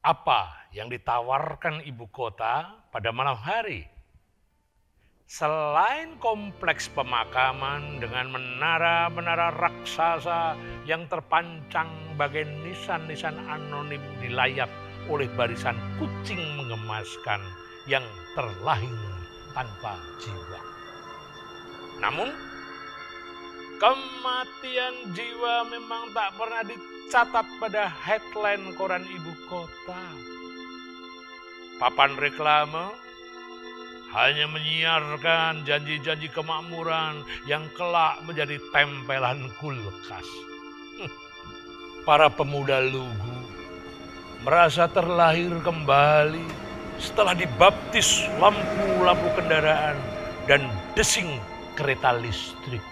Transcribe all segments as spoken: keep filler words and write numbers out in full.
Apa yang ditawarkan ibu kota pada malam hari? Selain kompleks pemakaman dengan menara-menara raksasa yang terpancang bagai nisan-nisan anonim dilayap oleh barisan kucing mengemaskan yang terlahir tanpa jiwa. Namun, kematian jiwa memang tak pernah dicatat pada headline koran ibu kota. Papan reklame hanya menyiarkan janji-janji kemakmuran yang kelak menjadi tempelan kulkas. Para pemuda lugu merasa terlahir kembali setelah dibaptis lampu-lampu kendaraan dan desing kereta listrik.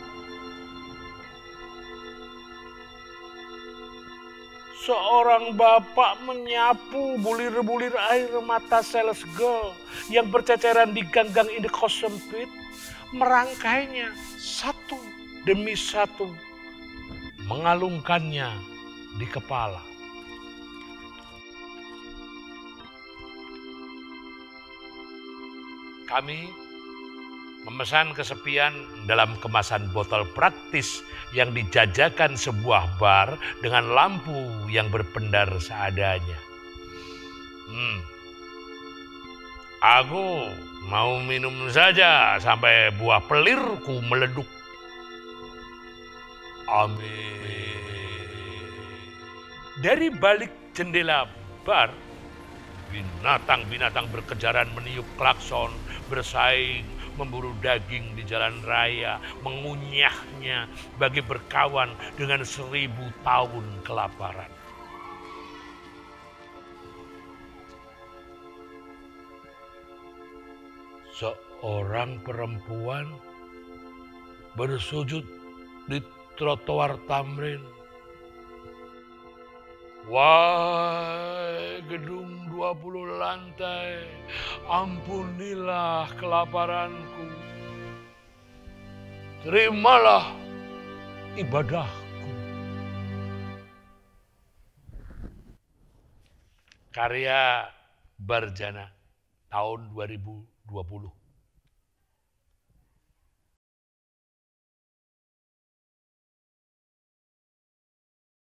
Seorang bapak menyapu bulir-bulir air mata sales girl yang berceceran di gang-gang indekos sempit, merangkainya satu demi satu, mengalungkannya di kepala. Kami memesan kesepian dalam kemasan botol praktis yang dijajakan sebuah bar dengan lampu yang berpendar seadanya. Hmm. Aku mau minum saja sampai buah pelirku meleduk. Amin. Dari balik jendela bar, binatang-binatang berkejaran meniup klakson, bersaing, memburu daging di jalan raya, mengunyahnya bagi berkawan dengan seribu tahun kelaparan. Seorang perempuan bersujud di trotoar Tamrin. Wahai gedung dua puluh lantai, ampunilah kelaparanku. Terimalah ibadahku. Karya Barjana tahun dua ribu dua puluh.